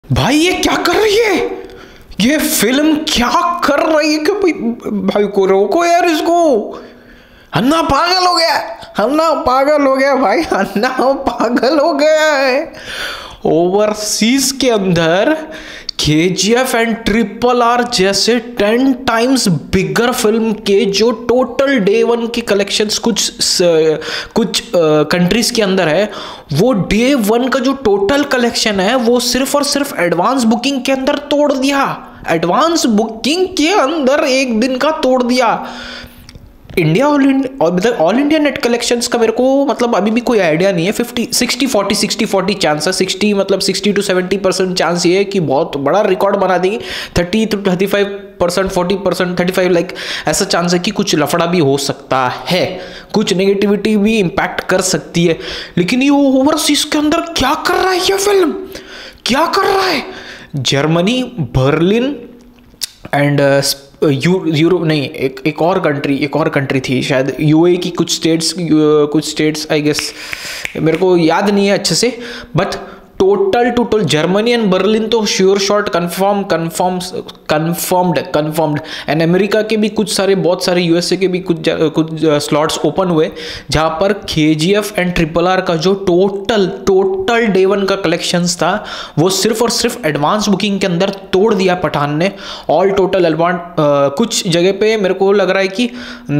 भाई ये क्या कर रही है? ये फिल्म क्या कर रही है कि भाई भाई को रोको यार इसको। अन्ना पागल हो गया, अन्ना पागल हो गया भाई, अन्ना पागल हो गया है। ओवरसीज के अंदर KGF एंड RRR जैसे 10 टाइम्स बिगर फिल्म के जो टोटल डे वन की कलेक्शंस कुछ कंट्रीज के अंदर है, वो डे वन का जो टोटल कलेक्शन है वो सिर्फ और सिर्फ एडवांस बुकिंग के अंदर तोड़ दिया। एडवांस बुकिंग के अंदर एक दिन का तोड़ दिया। India all India net collections का मेरे को मतलब अभी भी कोई आइडिया नहीं है। 60-40 चांस है। 60 to 70% चांस ये है कि बहुत बड़ा रिकॉर्ड बना देगी। 30 to 35%, 40%, 35 लाइक ऐसा चांस है कि कुछ लफड़ा भी हो सकता है, कुछ नेगेटिविटी भी इम्पैक्ट कर सकती है। लेकिन ये ओवरसीज के अंदर क्या कर रहा है ये फिल्म, क्या कर रहा है? जर्मनी, बर्लिन एंड यूरोप नहीं, एक और कंट्री थी शायद, यूएई की कुछ स्टेट्स आई गेस, मेरे को याद नहीं है अच्छे से, but total Germany and Berlin तो sure shot confirmed and America के भी बहुत सारे यूएसए के भी कुछ स्लॉट्स ओपन हुए, जहां पर KGF एंड RRR का जो टोटल डे वन का कलेक्शंस था वो सिर्फ और सिर्फ एडवांस बुकिंग के अंदर तोड़ दिया पठान ने। ऑल टोटल एडवांस कुछ जगह पे मेरे को लग रहा है कि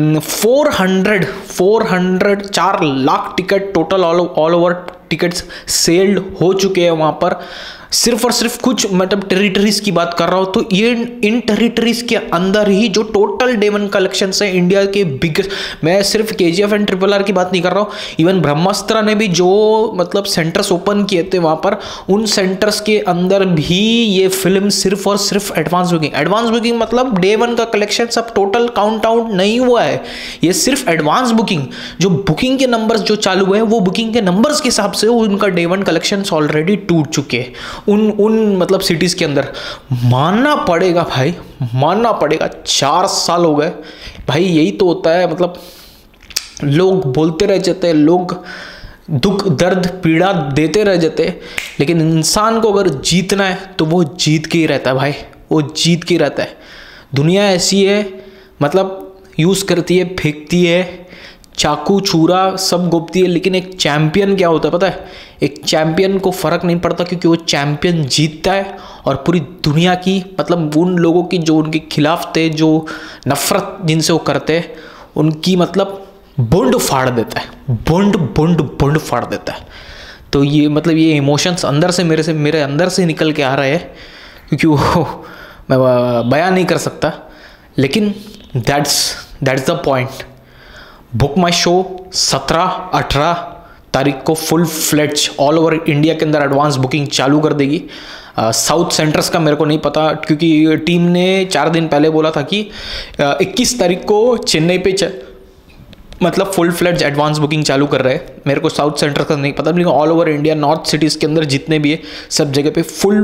4 lakh ticket total all over tickets sold हो चुके हैं वहां पर। सिर्फ और सिर्फ कुछ मतलब टेरिटरीज की बात कर रहा हूं, तो ये इन टेरिटरीज के अंदर ही जो टोटल डे वन कलेक्शंस है इंडिया के बिगेस्ट, मैं सिर्फ KGF एंड RRR की बात नहीं कर रहा हूं, इवन ब्रह्मास्त्र ने भी जो मतलब सेंटर्स ओपन किए थे वहां पर, उन सेंटर्स के अंदर भी ये फिल्म सिर्फ और सिर्फ एडवांस बुकिंग मतलब डे वन का कलेक्शन सब टोटल काउंट आउट नहीं हुआ है, ये सिर्फ एडवांस बुकिंग, जो बुकिंग के नंबर्स जो चालू हुए हैं वो बुकिंग के नंबर्स के हिसाब से उनका डे वन कलेक्शन ऑलरेडी टूट चुके हैं उन मतलब सिटीज के अंदर। मानना पड़ेगा भाई, मानना पड़ेगा, 4 साल हो गए भाई। यही तो होता है, मतलब लोग बोलते रह जाते हैं, लोग दुख दर्द पीड़ा देते रह जाते हैं, लेकिन इंसान को अगर जीतना है तो वो जीत के ही रहता है भाई, वो जीत के ही रहता है। दुनिया ऐसी है, मतलब यूज करती है, फेंकती है, चाकू छुरा सब गोपती है, लेकिन एक चैंपियन क्या होता है पता है? एक चैंपियन को फर्क नहीं पड़ता, क्योंकि वो चैंपियन जीतता है और पूरी दुनिया की मतलब उन लोगों की जो उनके खिलाफ थे, जो नफरत जिनसे वो करते हैं, उनकी मतलब बुंड फाड़ देता है, बुंड फाड़ देता है। तो ये मतलब ये इमोशंस अंदर से मेरे अंदर से निकल के आ रहे हैं, क्योंकि वो मैं बयान नहीं कर सकता, लेकिन that's the point. Book my show 17-18 तारीख को full fledged all over India के अंदर एडवांस बुकिंग चालू कर देगी। साउथ सेंटर्स का मेरे को नहीं पता, क्योंकि टीम ने 4 दिन पहले बोला था कि 21 तारीख को चेन्नई पे मतलब फुल फ्लेड्ज एडवांस बुकिंग चालू कर रहे हैं। मेरे को साउथ सेंटर का नहीं पता, लेकिन all over India north cities के अंदर जितने भी है सब जगह पे फुल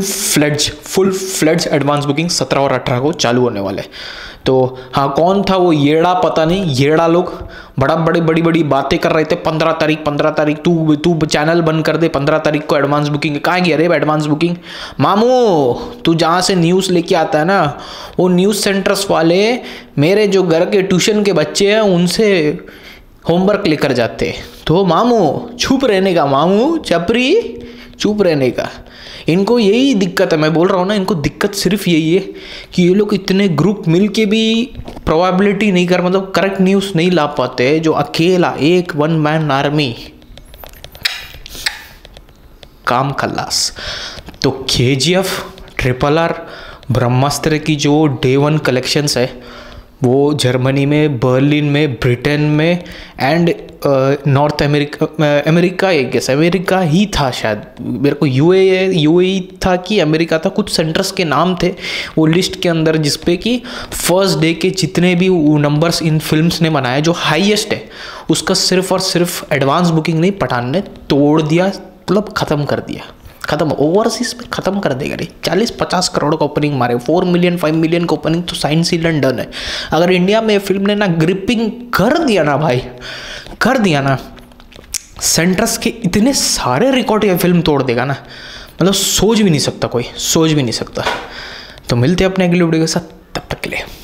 फ्लेड्ज एडवांस बुकिंग 17 और 18 को चालू होने वाले हैं। तो हाँ, कौन था वो येड़ा पता नहीं, येड़ा लोग बड़ी बातें कर रहे थे। 15 तारीख तू चैनल बंद कर दे, 15 तारीख को एडवांस बुकिंग। कहाँ गया रे एडवांस बुकिंग? मामू तू जहाँ से न्यूज़ लेके आता है ना, वो न्यूज़ सेंटर्स वाले मेरे जो घर के ट्यूशन के बच्चे हैं उनसे होमवर्क लेकर जाते। तो मामू चुप रहने का, मामू चपरी चुप रहने का। इनको यही दिक्कत है, मैं बोल रहा हूँ ना, इनको दिक्कत सिर्फ यही है कि ये लोग इतने ग्रुप मिल के भी प्रोबेबिलिटी नहीं कर, मतलब करेक्ट न्यूज़ नहीं ला पाते। जो अकेला एक 1 मैन आर्मी, काम खल्लास। तो KGF, RRR, ब्रह्मास्त्र की जो डे वन कलेक्शंस है वो जर्मनी में, बर्लिन में, ब्रिटेन में एंड नॉर्थ अमेरिका अमेरिका ही था शायद, मेरे को यूएई था कि अमेरिका था, कुछ सेंटर्स के नाम थे वो लिस्ट के अंदर, जिसपे कि फर्स्ट डे के जितने भी नंबर्स इन फिल्म्स ने बनाए, जो हाईएस्ट है उसका सिर्फ और सिर्फ एडवांस बुकिंग नहीं, पठान ने तोड़ दिया, मतलब ख़त्म कर दिया। खत्म, ओवरसीज में खत्म कर देगा रे। 40-50 करोड़ का ओपनिंग मारे, 4 मिलियन 5 मिलियन का ओपनिंग तो साइंस ही डन है। अगर इंडिया में फिल्म ने ना ग्रिपिंग कर दिया ना भाई, कर दिया ना, सेंटर्स के इतने सारे रिकॉर्ड ये फिल्म तोड़ देगा ना, मतलब सोच भी नहीं सकता, कोई सोच भी नहीं सकता। तो मिलते हैं अपने अगले वीडियो के साथ, तब तक के लिए।